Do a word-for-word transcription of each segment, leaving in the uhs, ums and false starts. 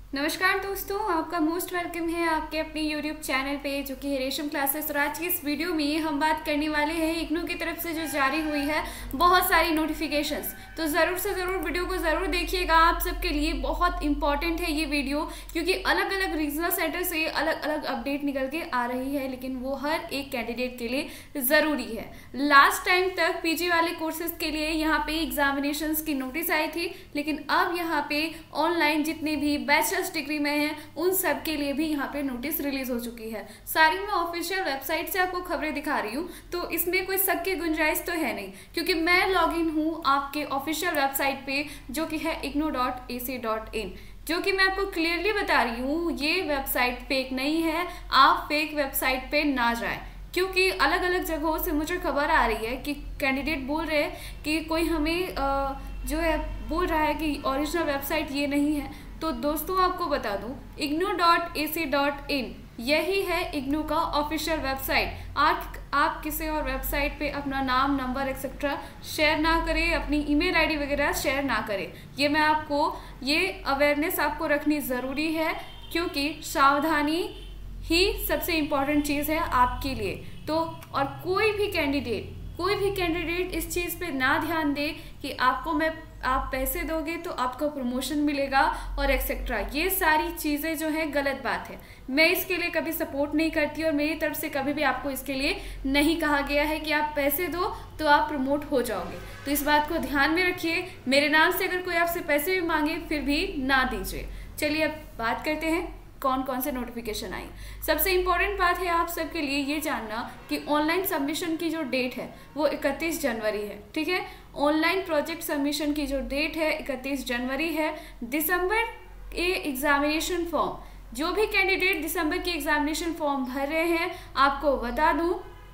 नमस्कार दोस्तों, आपका मोस्ट वेलकम है आपके अपने यूट्यूब चैनल पे जो कि है रेशम क्लासेस। और आज की इस वीडियो में हम बात करने वाले हैं इग्नू की तरफ से जो जारी हुई है बहुत सारी नोटिफिकेशंस। तो ज़रूर से ज़रूर वीडियो को ज़रूर देखिएगा, आप सबके लिए बहुत इंपॉर्टेंट है ये वीडियो, क्योंकि अलग अलग रीजनल सेंटर से अलग अलग अपडेट निकल के आ रही है, लेकिन वो हर एक कैंडिडेट के लिए ज़रूरी है। लास्ट टाइम तक पीजी वाले कोर्सेज के लिए यहाँ पे एग्जामिनेशंस की नोटिस आई थी, लेकिन अब यहाँ पे ऑनलाइन जितने भी बैचलर डिग्री में है उन सब के लिए भी यहाँ पे नोटिस रिलीज हो चुकी है। सारी मैं ऑफिशियल वेबसाइट से आपको खबरें दिखा रही हूँ, तो इसमें कोई शक की गुंजाइश तो है नहीं, क्योंकि मैं लॉगिन हूँ आपके ऑफिशियल वेबसाइट पे जो कि है IGNOU dot A C dot in, जो कि मैं आपको क्लियरली बता रही हूँ ये वेबसाइट फेक नहीं है। आप फेक वेबसाइट पे ना जाएं, क्योंकि अलग अलग जगहों से मुझे खबर आ रही है कि कैंडिडेट बोल रहे हैं कि कोई हमें आ, जो है बोल रहा है कि ओरिजिनल वेबसाइट ये नहीं है। तो दोस्तों आपको बता दूं, IGNOU dot A C dot in यही है इग्नू का ऑफिशियल वेबसाइट। आप आप किसी और वेबसाइट पे अपना नाम, नंबर एक्सेट्रा शेयर ना करें, अपनी ईमेल आईडी वगैरह शेयर ना करें। ये मैं आपको ये अवेयरनेस आपको रखनी ज़रूरी है, क्योंकि सावधानी ही सबसे इम्पॉर्टेंट चीज़ है आपके लिए। तो और कोई भी कैंडिडेट कोई भी कैंडिडेट इस चीज़ पे ना ध्यान दे कि आपको मैं आप पैसे दोगे तो आपको प्रमोशन मिलेगा और एक्सेट्रा, ये सारी चीज़ें जो है गलत बात है। मैं इसके लिए कभी सपोर्ट नहीं करती और मेरी तरफ से कभी भी आपको इसके लिए नहीं कहा गया है कि आप पैसे दो तो आप प्रमोट हो जाओगे। तो इस बात को ध्यान में रखिए। मेरे नाम से अगर कोई आपसे पैसे भी मांगे फिर भी ना दीजिए। चलिए अब बात करते हैं कौन कौन से नोटिफिकेशन आई। सबसे इम्पोर्टेंट बात है आप सबके लिए ये जानना कि ऑनलाइन सबमिशन की जो डेट है वो इकतीस जनवरी है। ठीक है, ऑनलाइन प्रोजेक्ट सबमिशन की जो डेट है इकतीस जनवरी है। दिसंबर के एग्जामिनेशन फॉर्म, जो भी कैंडिडेट दिसंबर के एग्जामिनेशन फॉर्म भर रहे हैं, आपको बता दूं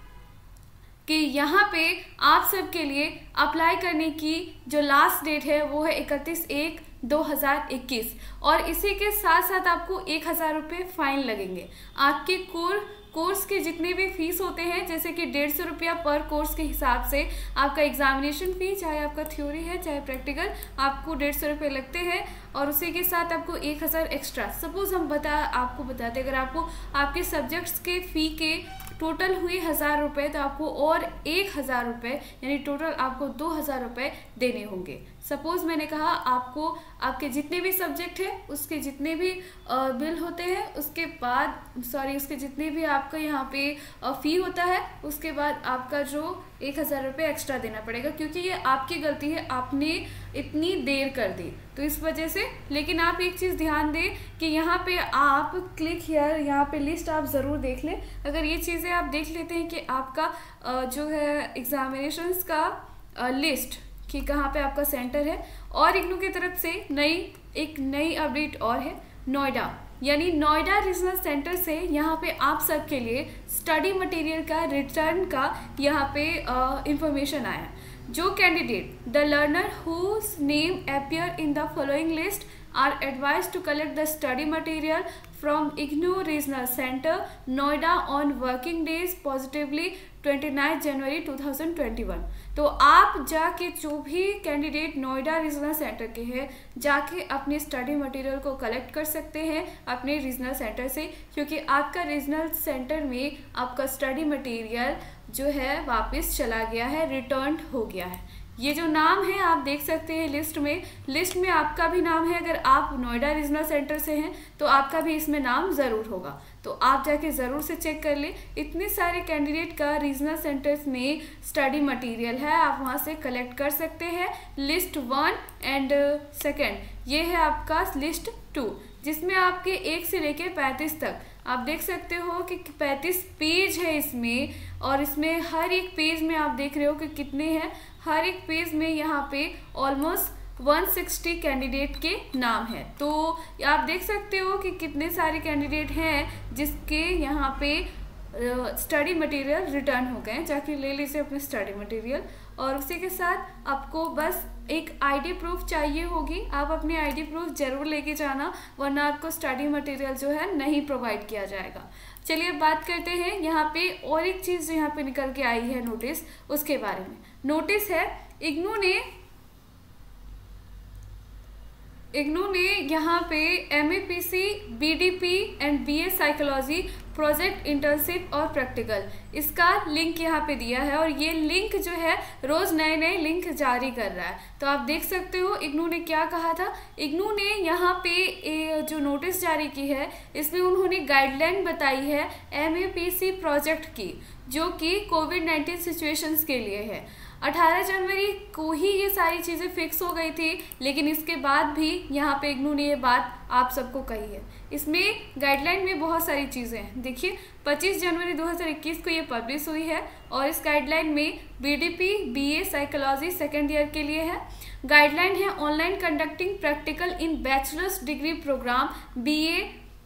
कि यहाँ पे आप सबके लिए अप्लाई करने की जो लास्ट डेट है वो है इकतीस एक दो हज़ार इक्कीस, और इसी के साथ साथ आपको एक हज़ार रुपये फाइन लगेंगे। आपके कोर कोर्स के जितने भी फीस होते हैं, जैसे कि डेढ़ सौ रुपया पर कोर्स के हिसाब से आपका एग्जामिनेशन फी, चाहे आपका थ्योरी है चाहे प्रैक्टिकल, आपको डेढ़ सौ रुपये लगते हैं, और उसी के साथ आपको एक हज़ार एक्स्ट्रा। सपोज हम बता आपको बताते अगर आपको आपके सब्जेक्ट्स के फ़ी के टोटल हुए हज़ार रुपये, तो आपको और एक हज़ार रुपये यानी टोटल आपको दो हज़ार रुपये देने होंगे। सपोज मैंने कहा आपको आपके जितने भी सब्जेक्ट हैं उसके जितने भी बिल होते हैं, उसके बाद सॉरी उसके जितने भी आपका यहाँ पे फ़ी होता है, उसके बाद आपका जो एक हज़ार रुपये एक्स्ट्रा देना पड़ेगा, क्योंकि ये आपकी गलती है, आपने इतनी देर कर दी तो इस वजह से। लेकिन आप एक चीज़ ध्यान दें कि यहाँ पे आप क्लिक हियर, यहाँ पे लिस्ट आप ज़रूर देख लें। अगर ये चीज़ें आप देख लेते हैं कि आपका जो है एग्जामिनेशंस का लिस्ट कि कहाँ पे आपका सेंटर है। और इग्नू की तरफ से नई एक नई अपडेट और है, नोएडा यानी नोएडा रीजनल सेंटर से यहाँ पे आप सबके लिए स्टडी मटेरियल का रिटर्न का यहाँ पे इंफॉर्मेशन आया। जो candidate the learner whose name appear in the following list are advised to collect the study material from IGNOU regional centre Noida on working days positively उनतीस जनवरी दो हज़ार इक्कीस। तो आप जाके जो भी कैंडिडेट नोएडा रीजनल सेंटर के हैं जाके अपने स्टडी मटेरियल को कलेक्ट कर सकते हैं अपने रीजनल सेंटर से, क्योंकि आपका रीजनल सेंटर में आपका स्टडी मटेरियल जो है वापस चला गया है, रिटर्न हो गया है। ये जो नाम है आप देख सकते हैं लिस्ट में, लिस्ट में आपका भी नाम है। अगर आप नोएडा रीजनल सेंटर से हैं तो आपका भी इसमें नाम ज़रूर होगा, तो आप जाके ज़रूर से चेक कर ले। इतने सारे कैंडिडेट का रीजनल सेंटर्स में स्टडी मटेरियल है, आप वहाँ से कलेक्ट कर सकते हैं। लिस्ट वन एंड सेकेंड ये है आपका लिस्ट टू, जिसमें आपके एक से लेके पैंतीस तक आप देख सकते हो कि पैंतीस पेज है इसमें, और इसमें हर एक पेज में आप देख रहे हो कि कितने हैं। हर एक पेज में यहाँ पे ऑलमोस्ट एक सौ साठ कैंडिडेट के नाम है। तो आप देख सकते हो कि कितने सारे कैंडिडेट हैं जिसके यहाँ पे स्टडी मटेरियल रिटर्न हो गए। जाके ले लीजिए अपने स्टडी मटेरियल, और उसी के साथ आपको बस एक आईडी प्रूफ चाहिए होगी। आप अपनी आईडी प्रूफ जरूर लेके जाना, वरना आपको स्टडी मटेरियल जो है नहीं प्रोवाइड किया जाएगा। चलिए बात करते हैं यहाँ पे और एक चीज़ जो यहाँ पे निकल के आई है नोटिस, उसके बारे में। नोटिस है इग्नू ने इग्नू ने यहाँ पे M A P C, B D P and B A psychology project, internship और प्रैक्टिकल, इसका लिंक यहाँ पे दिया है और ये लिंक जो है रोज नए नए लिंक जारी कर रहा है। तो आप देख सकते हो इग्नू ने क्या कहा था। इग्नू ने यहाँ पे जो नोटिस जारी की है इसमें उन्होंने गाइडलाइन बताई है M A P C project की, जो कि कोविड नाइन्टीन सिचुएशंस के लिए है। अठारह जनवरी को ही ये सारी चीज़ें फिक्स हो गई थी, लेकिन इसके बाद भी यहाँ पे इग्नू ने ये बात आप सबको कही है। इसमें गाइडलाइन में बहुत सारी चीज़ें हैं। देखिए पच्चीस जनवरी दो हज़ार इक्कीस को ये पब्लिश हुई है और इस गाइडलाइन में B D P, B A psychology second year के लिए है। गाइडलाइन है online conducting practical in bachelors degree programme, B A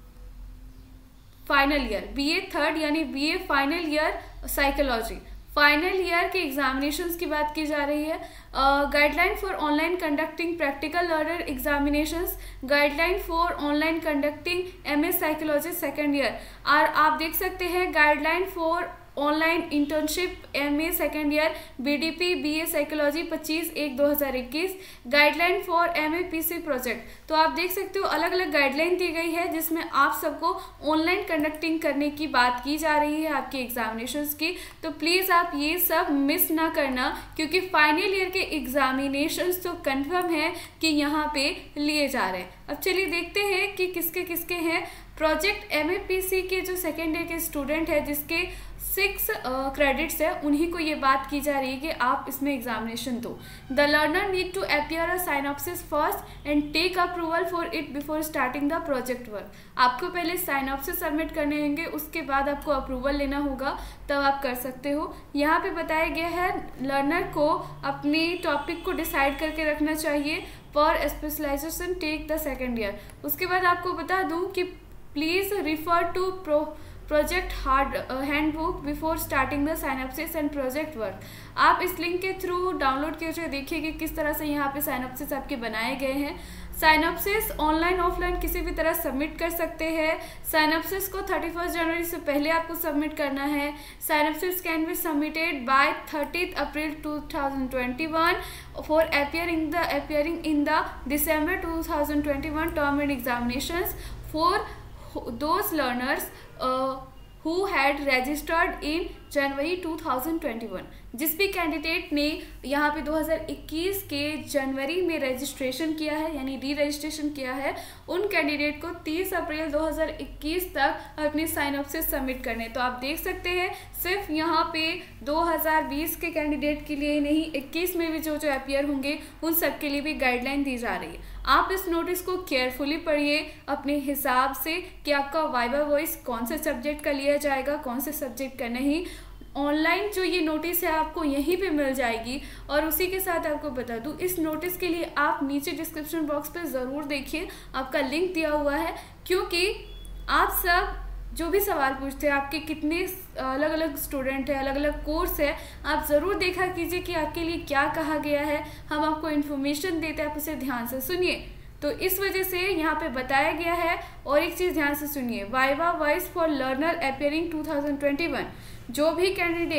final year, B A third यानी B A final year psychology. Final year के examinations की बात की जा रही है। Guideline for online conducting practical learner examinations, guideline for online conducting M A psychology second year. और आप देख सकते हैं guideline for online internship M A second year, B D P, B A psychology पच्चीस एक दो हज़ार इक्कीस, guideline for M A P C project. तो आप देख सकते हो अलग अलग गाइडलाइन दी गई है जिसमें आप सबको ऑनलाइन कंडक्टिंग करने की बात की जा रही है आपके एग्जामिनेशंस की। तो प्लीज़ आप ये सब मिस ना करना, क्योंकि फाइनल ईयर के एग्जामिनेशंस तो कन्फर्म है कि यहाँ पे लिए जा रहे हैं। अब चलिए देखते हैं कि किसके किसके हैं project. M A P C के जो सेकेंड ईयर के स्टूडेंट है जिसके सिक्स क्रेडिट्स है, उन्हीं को ये बात की जा रही है कि आप इसमें एग्जामिनेशन दो। The learner need to appear a synopsis first and take approval for it before starting the project work. आपको पहले साइनॉप्सिस सबमिट करने होंगे, उसके बाद आपको अप्रूवल लेना होगा, तब आप कर सकते हो। यहाँ पे बताया गया है लर्नर को अपने टॉपिक को डिसाइड करके रखना चाहिए for specialisation take the second year. उसके बाद आपको बता दूँ कि please refer to pro project hard handbook before starting the synopsis and project work. आप इस लिंक के थ्रू डाउनलोड करके देखिए कि किस तरह से यहाँ पे साइनॉप्सिस आपके बनाए गए हैं। साइनॉप्सिस ऑनलाइन ऑफलाइन किसी भी तरह सबमिट कर सकते हैं। साइनॉप्सिस को थर्टी फर्स्ट जनवरी से पहले आपको सबमिट करना है। Synopsis can be submitted by thirtieth April two thousand twenty one for appearing the appearing in the December two thousand twenty one term end examinations for those learners uh, who had registered in January two thousand twenty one. जिस भी candidate ने यहाँ पे दो हज़ार इक्कीस के जनवरी में रजिस्ट्रेशन किया है यानी री रजिस्ट्रेशन किया है, उन कैंडिडेट को तीस अप्रैल दो हज़ार इक्कीस तक अपनी साइनॉप्सिस सबमिट करने। तो आप देख सकते हैं सिर्फ यहाँ पे दो हज़ार बीस के कैंडिडेट के लिए नहीं, इक्कीस में भी जो जो अपियर होंगे उन सब के लिए भी गाइडलाइन दी जा रही है। आप इस नोटिस को केयरफुली पढ़िए अपने हिसाब से कि आपका वाइवा वॉइस कौन से सब्जेक्ट का लिया जाएगा, कौन से सब्जेक्ट का नहीं। ऑनलाइन जो ये नोटिस है आपको यहीं पे मिल जाएगी। और उसी के साथ आपको बता दूं, इस नोटिस के लिए आप नीचे डिस्क्रिप्शन बॉक्स पे ज़रूर देखिए, आपका लिंक दिया हुआ है। क्योंकि आप सब जो भी सवाल पूछते हैं, आपके कितने अलग अलग स्टूडेंट हैं, अलग अलग कोर्स है, आप ज़रूर देखा कीजिए कि आपके लिए क्या कहा गया है। हम आपको इन्फॉर्मेशन देते हैं, आप उसे ध्यान से सुनिए। तो इस वजह से यहाँ पे बताया गया है। और एक चीज़ ध्यान से सुनिए, viva voce for learner appearing two thousand twenty one, जो भी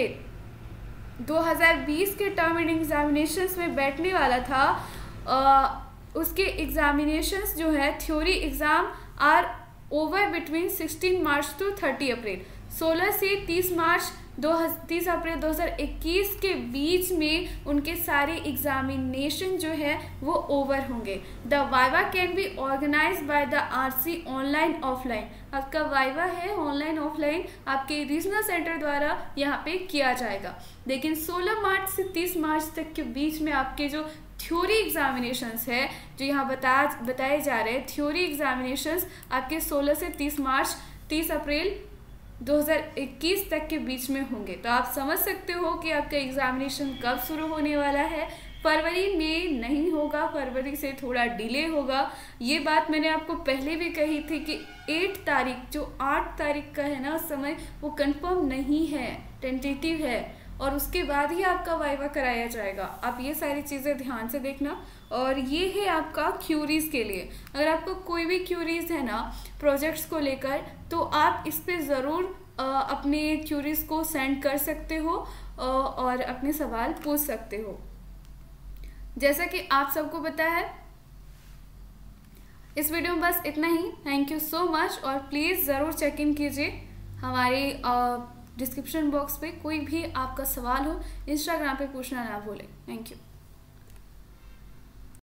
कैंडिडेट दो हज़ार बीस के टर्म एंड एग्जामिनेशंस में बैठने वाला था, आ, उसके एग्जामिनेशंस जो है theory exam are over between sixteen March to thirty April. सोलह से तीस मार्च दो तीस अप्रैल दो हज़ार इक्कीस के बीच में उनके सारे एग्जामिनेशन जो है वो ओवर होंगे। The viva can be organise by the RC online offline. आपका वाइवा है ऑनलाइन ऑफलाइन आपके रीजनल सेंटर द्वारा यहाँ पे किया जाएगा। लेकिन सोलह मार्च से तीस मार्च तक के बीच में आपके जो थ्योरी एग्जामिनेशंस है, जो यहाँ बता बताए जा रहे हैं, थ्योरी एग्जामिनेशंस आपके सोलह से तीस मार्च तीस अप्रैल दो हज़ार इक्कीस तक के बीच में होंगे। तो आप समझ सकते हो कि आपका एग्जामिनेशन कब शुरू होने वाला है। फरवरी में नहीं होगा, फरवरी से थोड़ा डिले होगा। ये बात मैंने आपको पहले भी कही थी कि आठ तारीख, जो आठ तारीख का है ना समय, वो कंफर्म नहीं है, टेंटेटिव है, और उसके बाद ही आपका वाइवा कराया जाएगा। आप ये सारी चीज़ें ध्यान से देखना। और ये है आपका क्यूरीज़ के लिए। अगर आपको कोई भी क्यूरीज़ है ना प्रोजेक्ट्स को लेकर, तो आप इस पे ज़रूर अपने क्यूरीज़ को सेंड कर सकते हो और अपने सवाल पूछ सकते हो। जैसा कि आप सबको पता है इस वीडियो में बस इतना ही। थैंक यू सो मच, और प्लीज़ ज़रूर चेक इन कीजिए हमारे डिस्क्रिप्शन बॉक्स पे। कोई भी आपका सवाल हो इंस्टाग्राम पे पूछना ना भूलें। Thank you.